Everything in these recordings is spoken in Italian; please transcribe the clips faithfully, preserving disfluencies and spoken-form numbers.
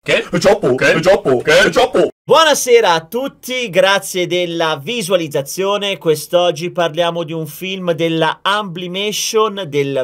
Che? È troppo, che? È troppo, che? È troppo. Buonasera a tutti, grazie della visualizzazione. Quest'oggi parliamo di un film della Amblimation del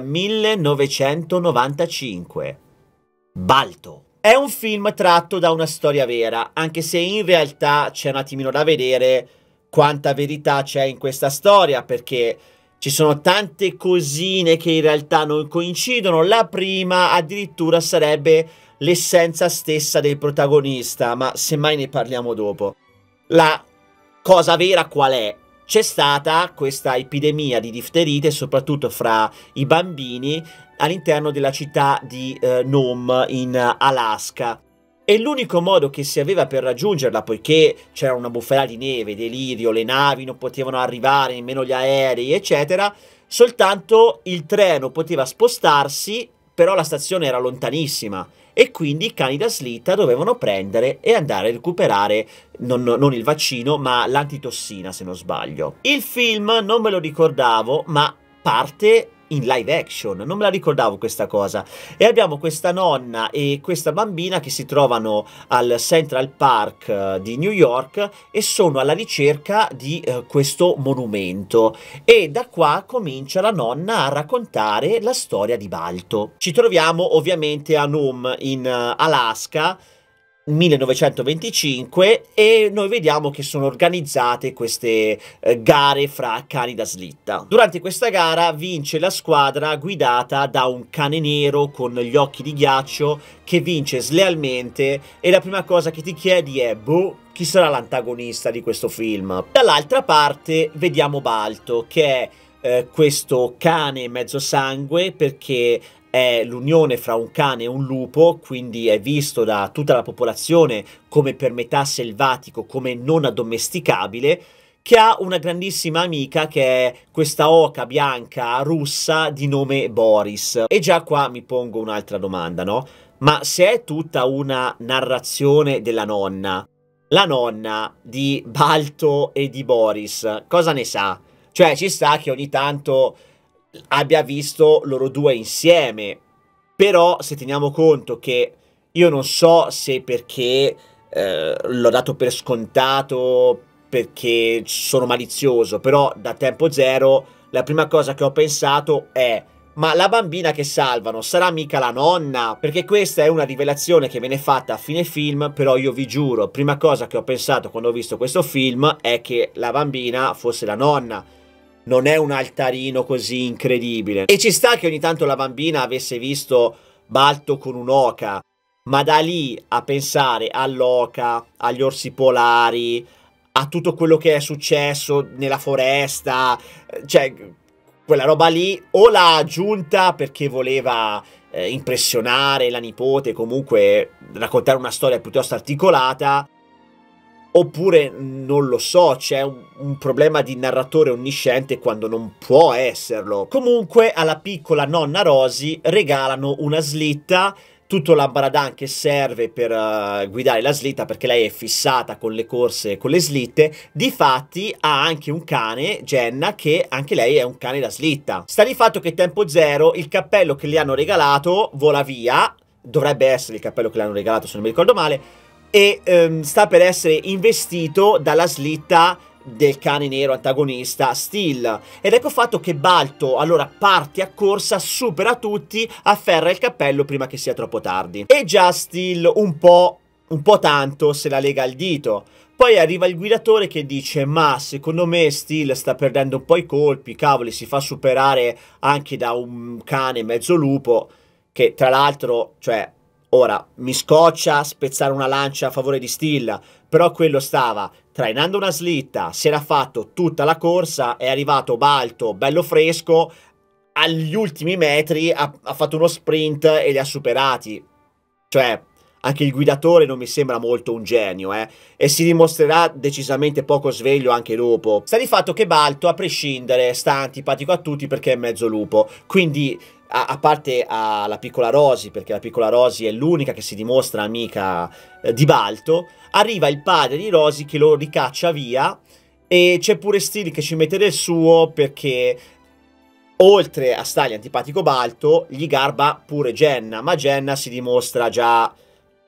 millenovecentonovantacinque. Balto. È un film tratto da una storia vera, anche se in realtà c'è un attimino da vedere quanta verità c'è in questa storia, perché ci sono tante cosine che in realtà non coincidono. La prima addirittura sarebbe l'essenza stessa del protagonista, ma semmai ne parliamo dopo. La cosa vera qual è? C'è stata questa epidemia di difterite, soprattutto fra i bambini, all'interno della città di eh, Nome in Alaska. E l'unico modo che si aveva per raggiungerla, poiché c'era una bufera di neve, delirio, le navi non potevano arrivare, nemmeno gli aerei, eccetera, soltanto il treno poteva spostarsi, però la stazione era lontanissima. E quindi i cani da slitta dovevano prendere e andare a recuperare non, non il vaccino, ma l'antitossina, se non sbaglio. Il film non me lo ricordavo, ma parte in live action, non me la ricordavo questa cosa. E abbiamo questa nonna e questa bambina che si trovano al Central Park uh, di New York e sono alla ricerca di uh, questo monumento, e da qua comincia la nonna a raccontare la storia di Balto. Ci troviamo ovviamente a Nome in uh, Alaska millenovecentoventicinque, e noi vediamo che sono organizzate queste eh, gare fra cani da slitta. Durante questa gara vince la squadra guidata da un cane nero con gli occhi di ghiaccio che vince slealmente, e la prima cosa che ti chiedi è: boh, chi sarà l'antagonista di questo film? Dall'altra parte vediamo Balto, che è eh, questo cane mezzo sangue, perché è l'unione fra un cane e un lupo, quindi è visto da tutta la popolazione come per metà selvatico, come non addomesticabile, che ha una grandissima amica che è questa oca bianca russa di nome Boris. E già qua mi pongo un'altra domanda, no? Ma se è tutta una narrazione della nonna, la nonna di Balto e di Boris cosa ne sa? Cioè, ci sta che ogni tanto abbia visto loro due insieme, però se teniamo conto che io non so se perché eh, l'ho dato per scontato, perché sono malizioso, però da tempo zero la prima cosa che ho pensato è: ma la bambina che salvano sarà mica la nonna? Perché questa è una rivelazione che viene fatta a fine film, però io vi giuro, prima cosa che ho pensato quando ho visto questo film è che la bambina fosse la nonna. Non è un altarino così incredibile. E ci sta che ogni tanto la bambina avesse visto Balto con un'oca, ma da lì a pensare all'oca, agli orsi polari, a tutto quello che è successo nella foresta, cioè quella roba lì o l'ha aggiunta perché voleva eh, impressionare la nipote, comunque raccontare una storia piuttosto articolata, oppure non lo so, c'è un, un problema di narratore onnisciente quando non può esserlo. Comunque alla piccola nonna Rosy regalano una slitta, tutto l'ambaradan che serve per uh, guidare la slitta, perché lei è fissata con le corse, con le slitte. Difatti ha anche un cane, Jenna, che anche lei è un cane da slitta. Sta di fatto che tempo zero il cappello che le hanno regalato vola via, dovrebbe essere il cappello che le hanno regalato se non mi ricordo male, e um, sta per essere investito dalla slitta del cane nero antagonista Steel. Ed ecco fatto che Balto allora parte a corsa, supera tutti, afferra il cappello prima che sia troppo tardi. E già Steel un po', un po' tanto se la lega al dito. Poi arriva il guidatore che dice: ma secondo me Steel sta perdendo un po' i colpi, cavoli, si fa superare anche da un cane mezzo lupo, che tra l'altro, cioè, ora, mi scoccia spezzare una lancia a favore di Steel, però quello stava trainando una slitta, si era fatto tutta la corsa, è arrivato Balto, bello fresco, agli ultimi metri ha, ha fatto uno sprint e li ha superati. Cioè, anche il guidatore non mi sembra molto un genio, eh, e si dimostrerà decisamente poco sveglio anche dopo. Sta di fatto che Balto, a prescindere, sta antipatico a tutti perché è mezzo lupo, quindi a, a parte alla piccola Rosy, perché la piccola Rosy è l'unica che si dimostra amica eh, di Balto, arriva il padre di Rosy che lo ricaccia via, e c'è pure Steel che ci mette del suo, perché oltre a stargli antipatico Balto, gli garba pure Jenna, ma Jenna si dimostra già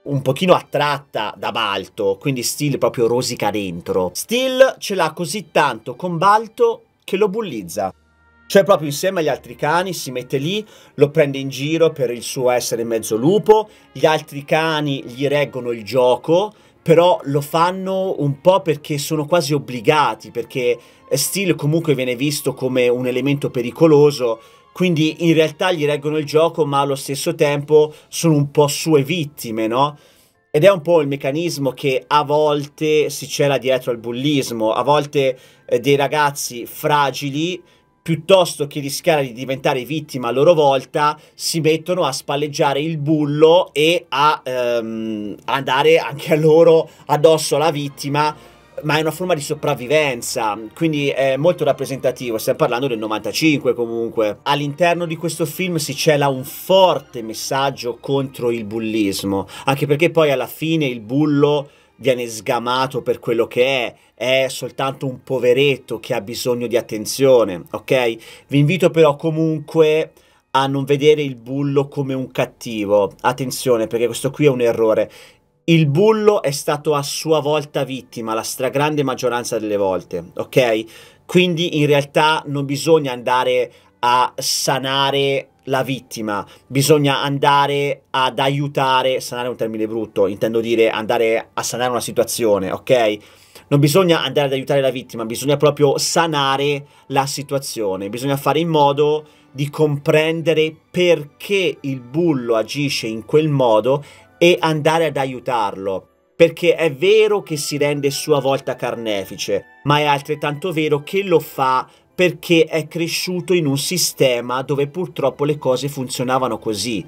un pochino attratta da Balto, quindi Steel proprio rosica dentro. Steel ce l'ha così tanto con Balto che lo bullizza. Cioè proprio insieme agli altri cani si mette lì, lo prende in giro per il suo essere mezzo lupo, gli altri cani gli reggono il gioco, però lo fanno un po' perché sono quasi obbligati, perché Steel comunque viene visto come un elemento pericoloso, quindi in realtà gli reggono il gioco, ma allo stesso tempo sono un po' sue vittime, no? Ed è un po' il meccanismo che a volte si cela dietro al bullismo, a volte eh, dei ragazzi fragili, piuttosto che rischiare di diventare vittima a loro volta, si mettono a spalleggiare il bullo e a ehm, andare anche a loro addosso alla vittima, ma è una forma di sopravvivenza, quindi è molto rappresentativo. Stiamo parlando del novantacinque comunque. All'interno di questo film si cela un forte messaggio contro il bullismo, anche perché poi alla fine il bullo viene sgamato per quello che è, è soltanto un poveretto che ha bisogno di attenzione, ok? Vi invito però comunque a non vedere il bullo come un cattivo, attenzione, perché questo qui è un errore. Il bullo è stato a sua volta vittima la stragrande maggioranza delle volte, ok? Quindi in realtà non bisogna andare a sanare la vittima, bisogna andare ad aiutare, sanare è un termine brutto, intendo dire andare a sanare una situazione, ok? Non bisogna andare ad aiutare la vittima, bisogna proprio sanare la situazione, bisogna fare in modo di comprendere perché il bullo agisce in quel modo e andare ad aiutarlo. Perché è vero che si rende a sua volta carnefice, ma è altrettanto vero che lo fa perché è cresciuto in un sistema dove purtroppo le cose funzionavano così.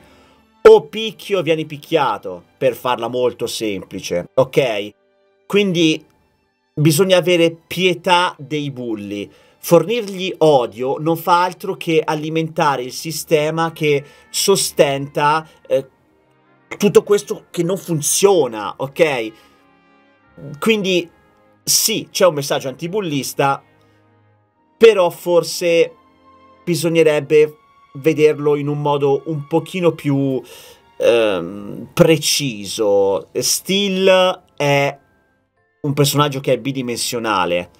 O picchi o vieni picchiato, per farla molto semplice, ok? Quindi bisogna avere pietà dei bulli. Fornirgli odio non fa altro che alimentare il sistema che sostenta eh, tutto questo che non funziona, ok? Quindi sì, c'è un messaggio antibullista, però forse bisognerebbe vederlo in un modo un pochino più ehm, preciso. Steel è un personaggio che è bidimensionale,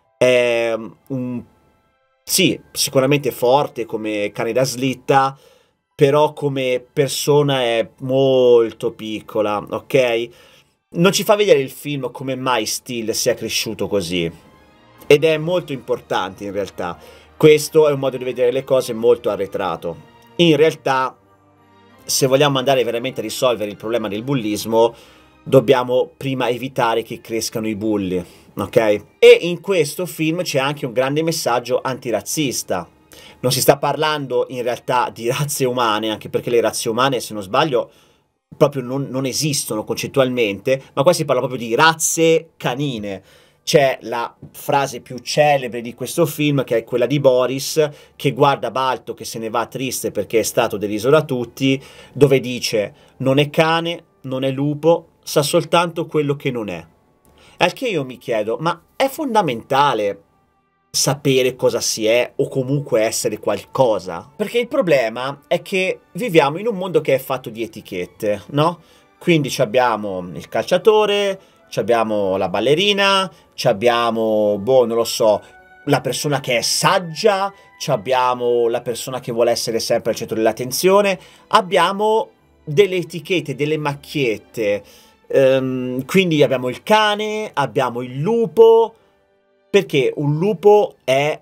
è un sì, sicuramente forte come cane da slitta, però come persona è molto piccola, ok? Non ci fa vedere il film come mai Steel sia cresciuto così. Ed è molto importante in realtà. Questo è un modo di vedere le cose molto arretrato. In realtà, se vogliamo andare veramente a risolvere il problema del bullismo, dobbiamo prima evitare che crescano i bulli, ok? E in questo film c'è anche un grande messaggio antirazzista. Non si sta parlando in realtà di razze umane, anche perché le razze umane, se non sbaglio, proprio non, non esistono concettualmente, ma qua si parla proprio di razze canine. C'è la frase più celebre di questo film, che è quella di Boris, che guarda Balto che se ne va triste perché è stato deriso da tutti, dove dice: non è cane, non è lupo, sa soltanto quello che non è. Al che io mi chiedo, ma è fondamentale sapere cosa si è o comunque essere qualcosa? Perché il problema è che viviamo in un mondo che è fatto di etichette, no? Quindi abbiamo il calciatore, abbiamo la ballerina, abbiamo, boh, non lo so, la persona che è saggia, abbiamo la persona che vuole essere sempre al centro dell'attenzione, abbiamo delle etichette, delle macchiette, um, quindi abbiamo il cane, abbiamo il lupo, perché un lupo è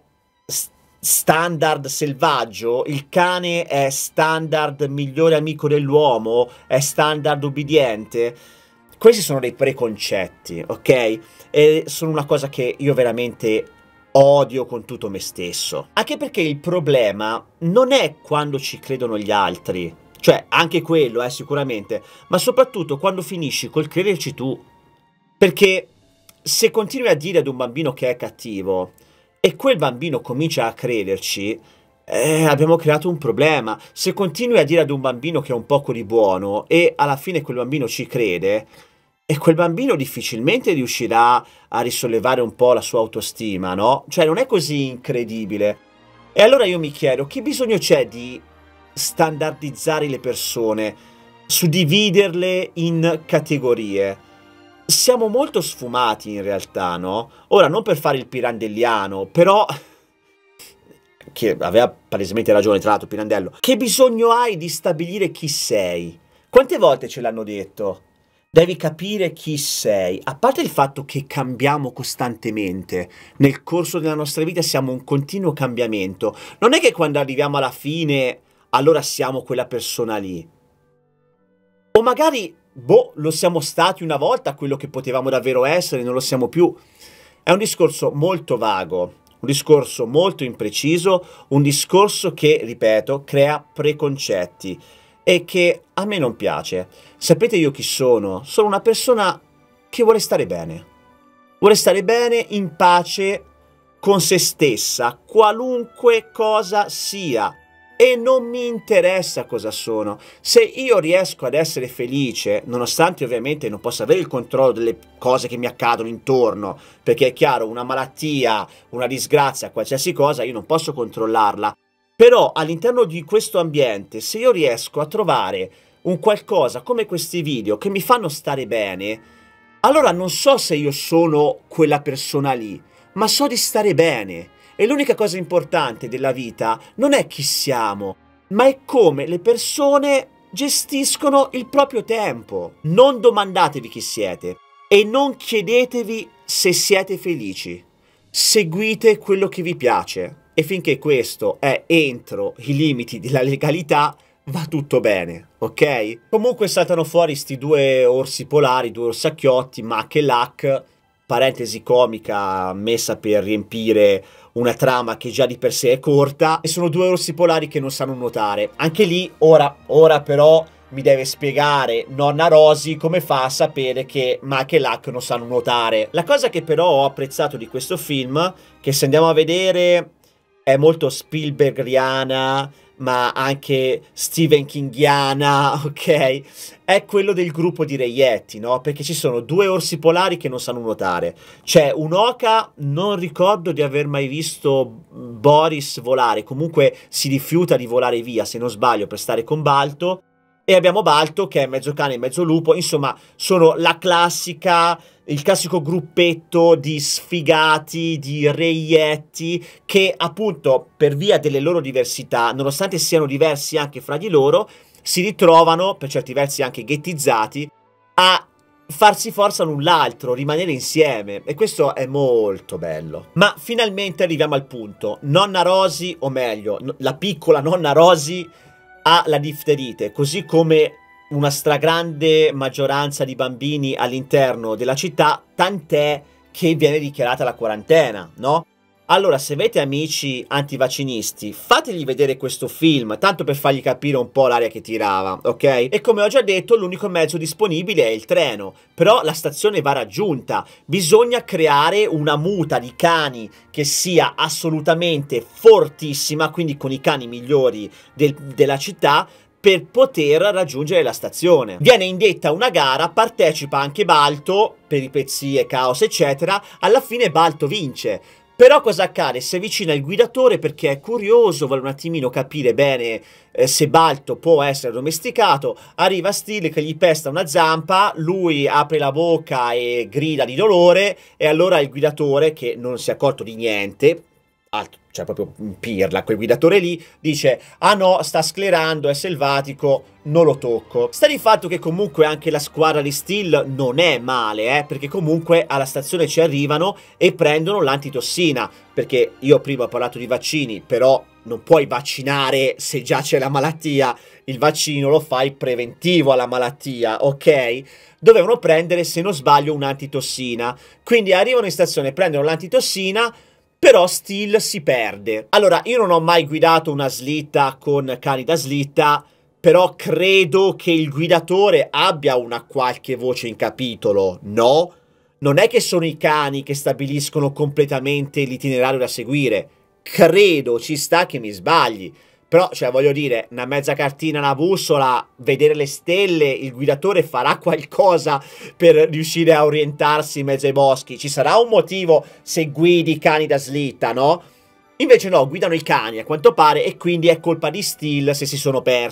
standard selvaggio, il cane è standard migliore amico dell'uomo, è standard ubbidiente. Questi sono dei preconcetti, ok? E sono una cosa che io veramente odio con tutto me stesso. Anche perché il problema non è quando ci credono gli altri, cioè anche quello, eh, sicuramente, ma soprattutto quando finisci col crederci tu. Perché se continui a dire ad un bambino che è cattivo e quel bambino comincia a crederci, eh, abbiamo creato un problema. Se continui a dire ad un bambino che è un poco di buono e alla fine quel bambino ci crede, e quel bambino difficilmente riuscirà a risollevare un po' la sua autostima, no? Cioè non è così incredibile. E allora io mi chiedo, che bisogno c'è di standardizzare le persone? suddividerle in categorie. Siamo molto sfumati in realtà, no? Ora, non per fare il pirandelliano, però... che aveva palesemente ragione, tra l'altro, Pirandello. Che bisogno hai di stabilire chi sei? Quante volte ce l'hanno detto? Devi capire chi sei. A parte il fatto che cambiamo costantemente, nel corso della nostra vita siamo un continuo cambiamento. Non è che quando arriviamo alla fine, allora siamo quella persona lì. O magari, boh, lo siamo stati una volta, quello che potevamo davvero essere, non lo siamo più. È un discorso molto vago, un discorso molto impreciso, un discorso che, ripeto, crea preconcetti. E che a me non piace. Sapete io chi sono? Sono una persona che vuole stare bene. Vuole stare bene in pace con se stessa, qualunque cosa sia. E non mi interessa cosa sono. Se io riesco ad essere felice, nonostante ovviamente non possa avere il controllo delle cose che mi accadono intorno, perché è chiaro, una malattia, una disgrazia, qualsiasi cosa, io non posso controllarla. Però all'interno di questo ambiente, se io riesco a trovare un qualcosa come questi video che mi fanno stare bene, allora non so se io sono quella persona lì, ma so di stare bene. E l'unica cosa importante della vita non è chi siamo, ma è come le persone gestiscono il proprio tempo. Non domandatevi chi siete e non chiedetevi se siete felici. Seguite quello che vi piace. E finché questo è entro i limiti della legalità, va tutto bene, ok? Comunque saltano fuori sti due orsi polari, due orsacchiotti, Mac e Lac, parentesi comica messa per riempire una trama che già di per sé è corta, e sono due orsi polari che non sanno nuotare. Anche lì, ora, ora però... mi deve spiegare nonna Rosy come fa a sapere che Mac e Lac non sanno nuotare. La cosa che però ho apprezzato di questo film, che se andiamo a vedere è molto Spielbergiana, ma anche Stephen Kingiana, ok? È quello del gruppo di reietti, no? Perché ci sono due orsi polari che non sanno nuotare. C'è un'oca, non ricordo di aver mai visto Boris volare, comunque si rifiuta di volare via, se non sbaglio, per stare con Balto. E abbiamo Balto che è mezzo cane e mezzo lupo, insomma sono la classica, il classico gruppetto di sfigati, di reietti che appunto per via delle loro diversità, nonostante siano diversi anche fra di loro, si ritrovano, per certi versi anche ghettizzati, a farsi forza l'un l'altro, rimanere insieme, e questo è molto bello. Ma finalmente arriviamo al punto. Nonna Rosy, o meglio, la piccola nonna Rosy ha la difterite, così come una stragrande maggioranza di bambini all'interno della città, tant'è che viene dichiarata la quarantena, no? Allora, se avete amici antivaccinisti, fategli vedere questo film, tanto per fargli capire un po' l'aria che tirava, ok? E come ho già detto, l'unico mezzo disponibile è il treno, però la stazione va raggiunta, bisogna creare una muta di cani che sia assolutamente fortissima, quindi con i cani migliori del, della città, per poter raggiungere la stazione. Viene indetta una gara, partecipa anche Balto, peripezie, caos, eccetera, alla fine Balto vince. Però cosa accade? Si avvicina il guidatore perché è curioso, vuole un attimino capire bene eh, se Balto può essere domesticato, arriva Steele che gli pesta una zampa, lui apre la bocca e grida di dolore, e allora il guidatore, che non si è accorto di niente, altro, cioè proprio un pirla, quel guidatore lì, dice ah no, sta sclerando, è selvatico, non lo tocco. Sta di fatto che comunque anche la squadra di Steele non è male, eh, perché comunque alla stazione ci arrivano e prendono l'antitossina, perché io prima ho parlato di vaccini, però non puoi vaccinare se già c'è la malattia, il vaccino lo fai preventivo alla malattia, ok? Dovevano prendere, se non sbaglio, un'antitossina, quindi arrivano in stazione, prendono l'antitossina, però Steele si perde. Allora, io non ho mai guidato una slitta con cani da slitta, però credo che il guidatore abbia una qualche voce in capitolo, no? Non è che sono i cani che stabiliscono completamente l'itinerario da seguire. Credo, ci sta che mi sbagli. Però, cioè, voglio dire, una mezza cartina, una bussola, vedere le stelle, il guidatore farà qualcosa per riuscire a orientarsi in mezzo ai boschi. Ci sarà un motivo se guidi i cani da slitta, no? Invece no, guidano i cani, a quanto pare, e quindi è colpa di Steele se si sono persi.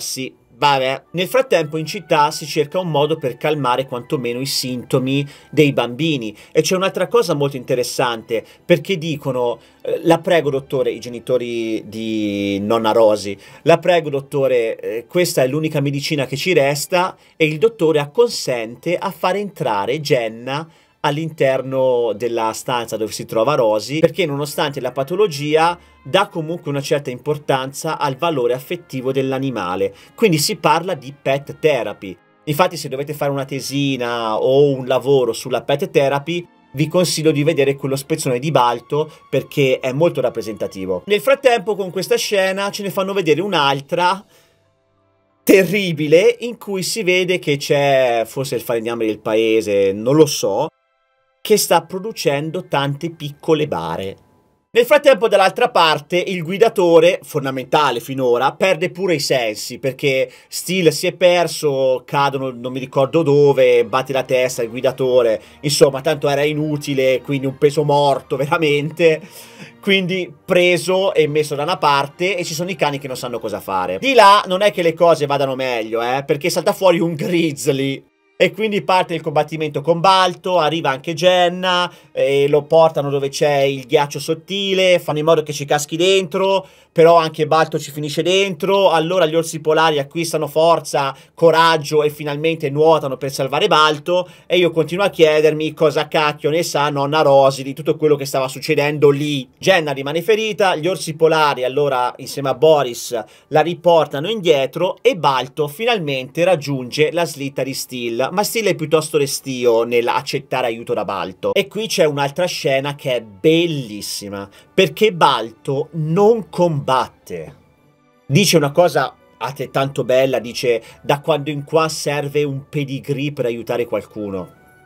Vabbè. Nel frattempo in città si cerca un modo per calmare quantomeno i sintomi dei bambini. E c'è un'altra cosa molto interessante, perché dicono, eh, la prego dottore, i genitori di nonna Rosy, la prego dottore, eh, questa è l'unica medicina che ci resta, e il dottore acconsente a far entrare Jenna all'interno della stanza dove si trova Rosy, perché nonostante la patologia dà comunque una certa importanza al valore affettivo dell'animale, quindi si parla di pet therapy. Infatti se dovete fare una tesina o un lavoro sulla pet therapy vi consiglio di vedere quello spezzone di Balto, perché è molto rappresentativo. Nel frattempo con questa scena ce ne fanno vedere un'altra terribile, in cui si vede che c'è forse il falegname del paese, non lo so, che sta producendo tante piccole bare. Nel frattempo dall'altra parte il guidatore, fondamentale finora, perde pure i sensi, perché Steele si è perso, cadono non mi ricordo dove, batte la testa il guidatore, insomma tanto era inutile, quindi un peso morto veramente, quindi preso e messo da una parte, e ci sono i cani che non sanno cosa fare. Di là non è che le cose vadano meglio, eh, perché salta fuori un grizzly. E quindi parte il combattimento con Balto, arriva anche Jenna, e lo portano dove c'è il ghiaccio sottile, fanno in modo che ci caschi dentro, però anche Balto ci finisce dentro, allora gli orsi polari acquistano forza, coraggio e finalmente nuotano per salvare Balto, e io continuo a chiedermi cosa cacchio ne sa nonna Rosy di tutto quello che stava succedendo lì. Jenna rimane ferita, gli orsi polari allora insieme a Boris la riportano indietro e Balto finalmente raggiunge la slitta di Steele, ma Steele è piuttosto restio nell'accettare aiuto da Balto. E qui c'è un'altra scena che è bellissima, perché Balto non combatte. Dice una cosa altrettanto bella, dice: da quando in qua serve un pedigree per aiutare qualcuno.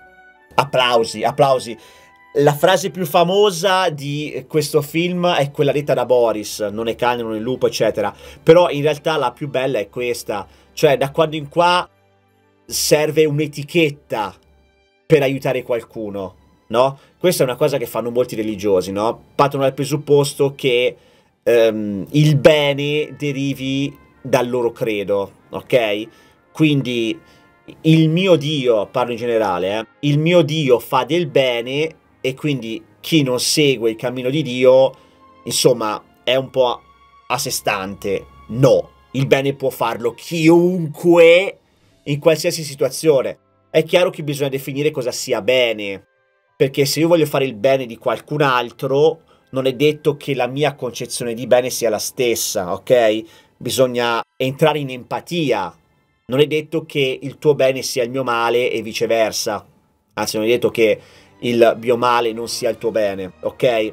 Applausi, applausi. La frase più famosa di questo film è quella detta da Boris, non è cane, non è lupo, eccetera. Però in realtà la più bella è questa, cioè da quando in qua serve un'etichetta per aiutare qualcuno, no? Questa è una cosa che fanno molti religiosi, no? Partono dal presupposto che um, il bene derivi dal loro credo, ok? Quindi il mio Dio, parlo in generale, eh, il mio Dio fa del bene, e quindi chi non segue il cammino di Dio, insomma, è un po' a sé stante. No, il bene può farlo chiunque, in qualsiasi situazione. È chiaro che bisogna definire cosa sia bene, perché se io voglio fare il bene di qualcun altro, non è detto che la mia concezione di bene sia la stessa, ok? Bisogna entrare in empatia. Non è detto che il tuo bene sia il mio male e viceversa. Anzi, non è detto che il mio male non sia il tuo bene, ok?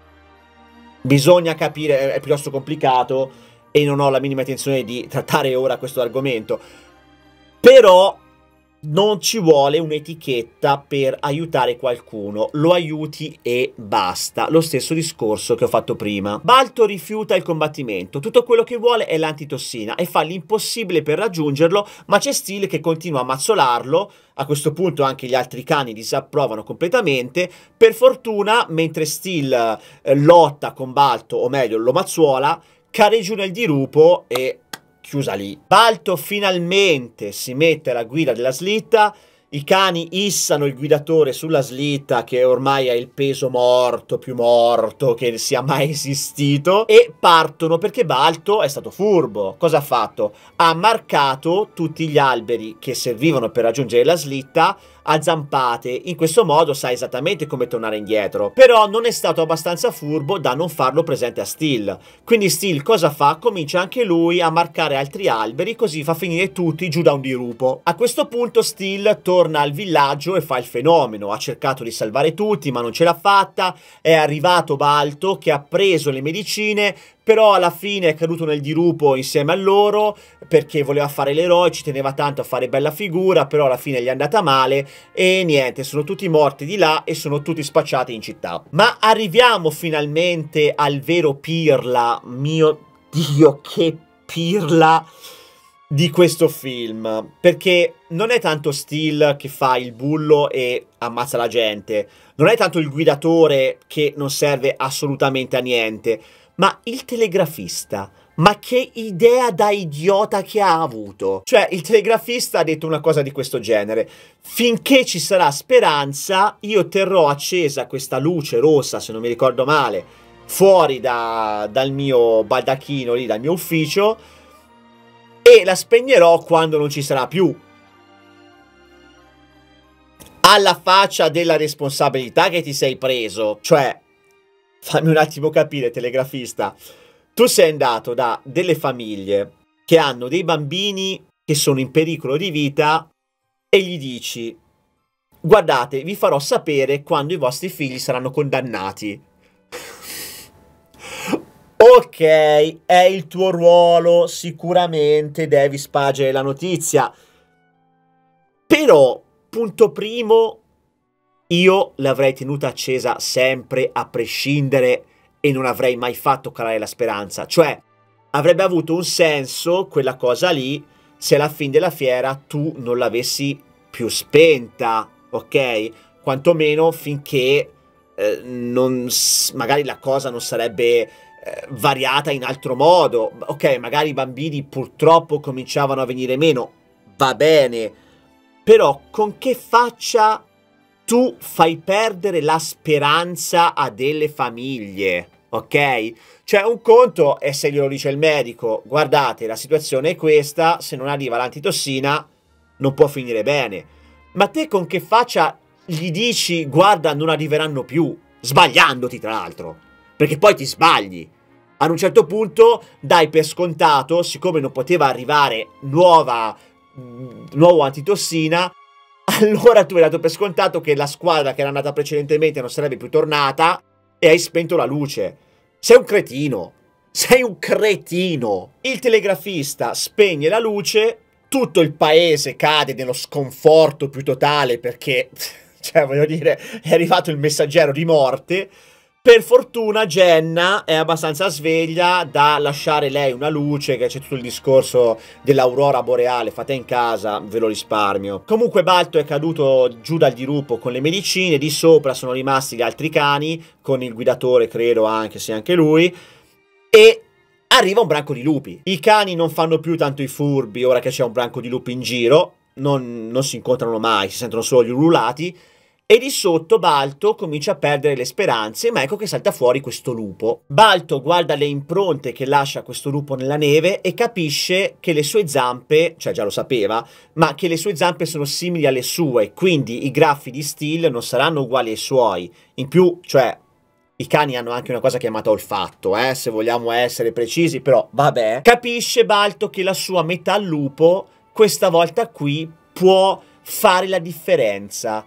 Bisogna capire, è piuttosto complicato e non ho la minima intenzione di trattare ora questo argomento. Però non ci vuole un'etichetta per aiutare qualcuno, lo aiuti e basta. Lo stesso discorso che ho fatto prima. Balto rifiuta il combattimento, tutto quello che vuole è l'antitossina e fa l'impossibile per raggiungerlo, ma c'è Steele che continua a mazzolarlo. A questo punto anche gli altri cani disapprovano completamente. Per fortuna, mentre Steele eh, lotta con Balto, o meglio lo mazzuola, cade giù nel dirupo e chiusa lì. Balto finalmente si mette alla guida della slitta, i cani issano il guidatore sulla slitta, che ormai ha il peso morto, più morto che sia mai esistito, e partono perché Balto è stato furbo. Cosa ha fatto? Ha marcato tutti gli alberi che servivano per raggiungere la slitta a zampate, in questo modo sa esattamente come tornare indietro. Però non è stato abbastanza furbo da non farlo presente a Steele. Quindi Steele cosa fa? Comincia anche lui a marcare altri alberi, così fa finire tutti giù da un dirupo. A questo punto Steele torna al villaggio e fa il fenomeno. Ha cercato di salvare tutti ma non ce l'ha fatta. È arrivato Balto che ha preso le medicine, però alla fine è caduto nel dirupo insieme a loro perché voleva fare l'eroe, ci teneva tanto a fare bella figura, però alla fine gli è andata male e niente, sono tutti morti di là e sono tutti spacciati in città. Ma arriviamo finalmente al vero pirla, mio Dio che pirla di questo film, perché non è tanto Steele che fa il bullo e ammazza la gente, non è tanto il guidatore che non serve assolutamente a niente, ma il telegrafista. Ma che idea da idiota che ha avuto! Cioè, il telegrafista ha detto una cosa di questo genere: finché ci sarà speranza, io terrò accesa questa luce rossa, se non mi ricordo male, fuori da, dal mio baldacchino lì, dal mio ufficio, e la spegnerò quando non ci sarà più. Alla faccia della responsabilità che ti sei preso. Cioè, fammi un attimo capire, telegrafista. Tu sei andato da delle famiglie che hanno dei bambini che sono in pericolo di vita e gli dici: guardate, vi farò sapere quando i vostri figli saranno condannati. Ok, è il tuo ruolo, sicuramente devi spargere la notizia. Però, punto primo, io l'avrei tenuta accesa sempre, a prescindere, e non avrei mai fatto calare la speranza. Cioè, avrebbe avuto un senso quella cosa lì se alla fine della fiera tu non l'avessi più spenta, ok? Quantomeno finché eh, non, magari la cosa non sarebbe eh, variata in altro modo. Ok, magari i bambini purtroppo cominciavano a venire meno, va bene, però con che faccia tu fai perdere la speranza a delle famiglie, ok? Cioè, un conto è se glielo dice il medico: guardate, la situazione è questa, se non arriva l'antitossina non può finire bene. Ma te con che faccia gli dici: guarda, non arriveranno più, sbagliandoti tra l'altro, perché poi ti sbagli. Ad un certo punto dai per scontato, siccome non poteva arrivare nuova, nuovo antitossina, allora tu hai dato per scontato che la squadra che era andata precedentemente non sarebbe più tornata e hai spento la luce. Sei un cretino. Sei un cretino. Il telegrafista spegne la luce, tutto il paese cade nello sconforto più totale perché, cioè, voglio dire, è arrivato il messaggero di morte. Per fortuna Jenna è abbastanza sveglia da lasciare lei una luce, che c'è tutto il discorso dell'aurora boreale, fate in casa, ve lo risparmio. Comunque Balto è caduto giù dal dirupo con le medicine, di sopra sono rimasti gli altri cani, con il guidatore credo anche, se anche lui, e arriva un branco di lupi. I cani non fanno più tanto i furbi ora che c'è un branco di lupi in giro, non, non si incontrano mai, si sentono solo gli ululati. E di sotto Balto comincia a perdere le speranze, ma ecco che salta fuori questo lupo. Balto guarda le impronte che lascia questo lupo nella neve e capisce che le sue zampe, cioè già lo sapeva, ma che le sue zampe sono simili alle sue, quindi i graffi di Steel non saranno uguali ai suoi. In più, cioè, i cani hanno anche una cosa chiamata olfatto, eh, se vogliamo essere precisi, però vabbè. Capisce Balto che la sua metà lupo, questa volta qui, può fare la differenza.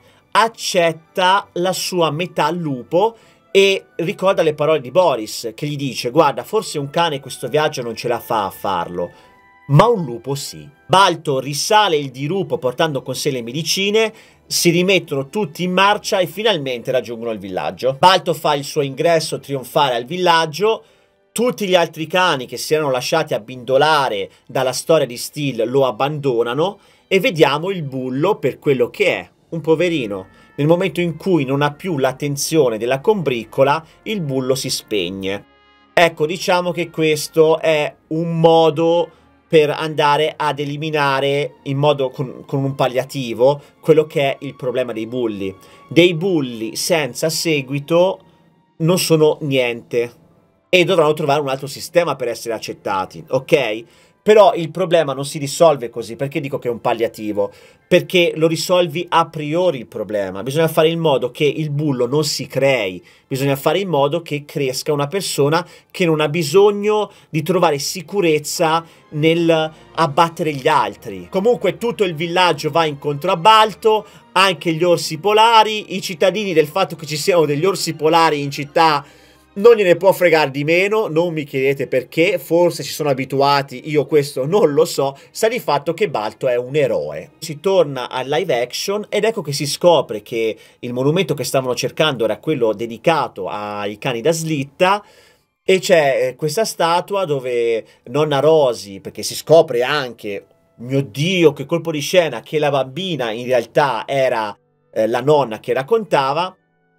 Accetta la sua metà lupo e ricorda le parole di Boris, che gli dice: guarda, forse un cane questo viaggio non ce la fa a farlo, ma un lupo sì. Balto risale il dirupo portando con sé le medicine, si rimettono tutti in marcia e finalmente raggiungono il villaggio. Balto fa il suo ingresso trionfale al villaggio, tutti gli altri cani che si erano lasciati abbindolare dalla storia di Steel lo abbandonano e vediamo il bullo per quello che è. Un poverino. Nel momento in cui non ha più l'attenzione della combriccola, il bullo si spegne. Ecco, diciamo che questo è un modo per andare ad eliminare, in modo con, con un palliativo, quello che è il problema dei bulli. Dei bulli senza seguito non sono niente e dovranno trovare un altro sistema per essere accettati, ok? Però il problema non si risolve così. Perché dico che è un palliativo? Perché lo risolvi a priori il problema. Bisogna fare in modo che il bullo non si crei. Bisogna fare in modo che cresca una persona che non ha bisogno di trovare sicurezza nel abbattere gli altri. Comunque tutto il villaggio va incontro a Balto, anche gli orsi polari. I cittadini del fatto che ci siano degli orsi polari in città non gliene può fregare di meno, non mi chiedete perché, forse ci sono abituati, io questo non lo so, sta di fatto che Balto è un eroe. Si torna al live action ed ecco che si scopre che il monumento che stavano cercando era quello dedicato ai cani da slitta e c'è questa statua dove nonna Rosy, perché si scopre anche, mio Dio che colpo di scena, che la bambina in realtà era eh, la nonna che raccontava,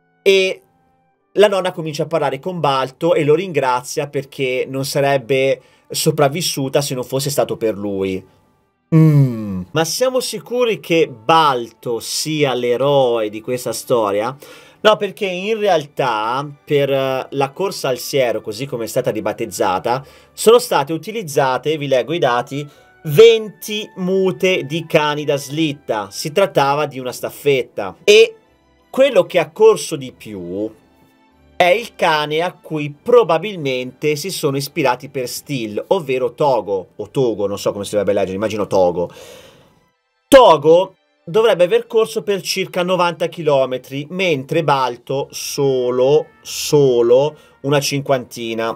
e la nonna comincia a parlare con Balto e lo ringrazia perché non sarebbe sopravvissuta se non fosse stato per lui. Mm. Ma siamo sicuri che Balto sia l'eroe di questa storia? No, perché in realtà per la corsa al siero, così come è stata ribattezzata, sono state utilizzate, vi leggo i dati, venti mute di cani da slitta. Si trattava di una staffetta. E quello che ha corso di più è il cane a cui probabilmente si sono ispirati per Steel, ovvero Togo, o Togo, non so come si dovrebbe leggere, immagino Togo. Togo dovrebbe aver corso per circa novanta chilometri, mentre Balto solo, solo una cinquantina.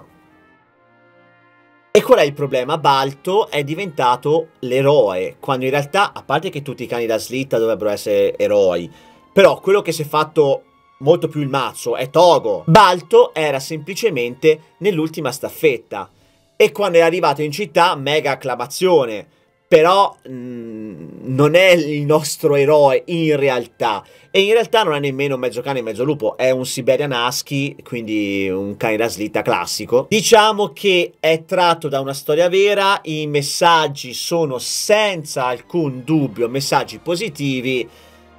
E qual è il problema? Balto è diventato l'eroe, quando in realtà, a parte che tutti i cani da slitta dovrebbero essere eroi, però quello che si è fatto molto più il mazzo è Togo. Balto era semplicemente nell'ultima staffetta e quando è arrivato in città mega acclamazione, però mh, non è il nostro eroe in realtà, e in realtà non è nemmeno mezzo cane e mezzo lupo, è un Siberian Husky, quindi un cane da slitta classico. Diciamo che è tratto da una storia vera, i messaggi sono senza alcun dubbio messaggi positivi.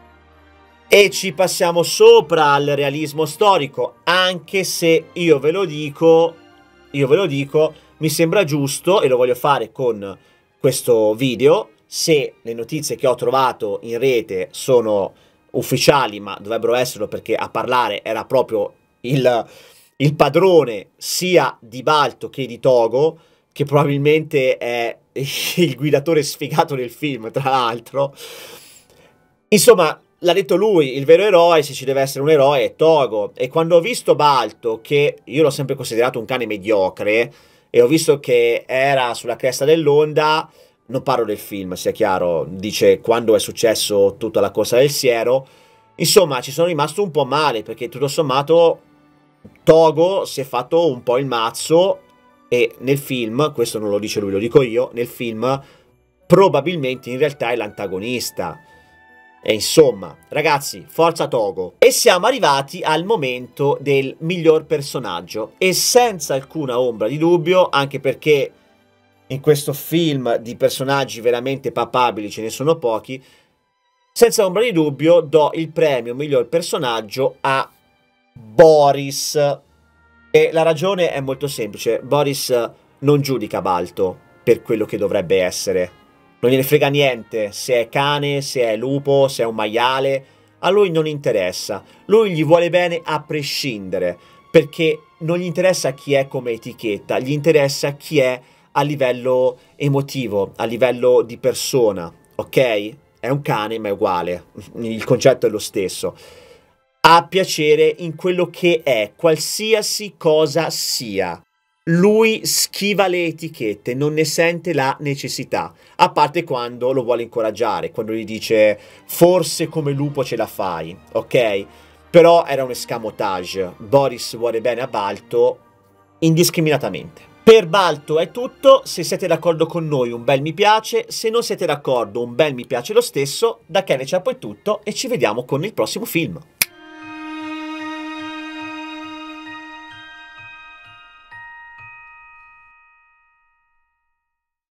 E ci passiamo sopra al realismo storico, anche se io ve lo dico, io ve lo dico, mi sembra giusto, e lo voglio fare con questo video, se le notizie che ho trovato in rete sono ufficiali, ma dovrebbero esserlo perché a parlare era proprio il, il padrone sia di Balto che di Togo, che probabilmente è il guidatore sfigato del film, tra l'altro. Insomma, l'ha detto lui, il vero eroe, se ci deve essere un eroe, è Togo. E quando ho visto Balto, che io l'ho sempre considerato un cane mediocre, e ho visto che era sulla cresta dell'onda, non parlo del film, sia chiaro, dice quando è successo tutta la corsa del siero, insomma ci sono rimasto un po' male, perché tutto sommato Togo si è fatto un po' il mazzo, e nel film, questo non lo dice lui, lo dico io, nel film probabilmente in realtà è l'antagonista. E insomma, ragazzi, forza Togo. E siamo arrivati al momento del miglior personaggio. E senza alcuna ombra di dubbio, anche perché in questo film di personaggi veramente papabili ce ne sono pochi, senza ombra di dubbio do il premio miglior personaggio a Boris. E la ragione è molto semplice. Boris non giudica Balto per quello che dovrebbe essere. Non gliene frega niente se è cane, se è lupo, se è un maiale, a lui non interessa. Lui gli vuole bene a prescindere, perché non gli interessa chi è come etichetta, gli interessa chi è a livello emotivo, a livello di persona, ok? È un cane ma è uguale, il concetto è lo stesso. Ha piacere in quello che è, qualsiasi cosa sia. Lui schiva le etichette, non ne sente la necessità, a parte quando lo vuole incoraggiare, quando gli dice forse come lupo ce la fai, ok? Però era un escamotage, Boris vuole bene a Balto indiscriminatamente. Per Balto è tutto, se siete d'accordo con noi un bel mi piace, se non siete d'accordo un bel mi piace lo stesso, da Kenny Ciappo è tutto e ci vediamo con il prossimo film.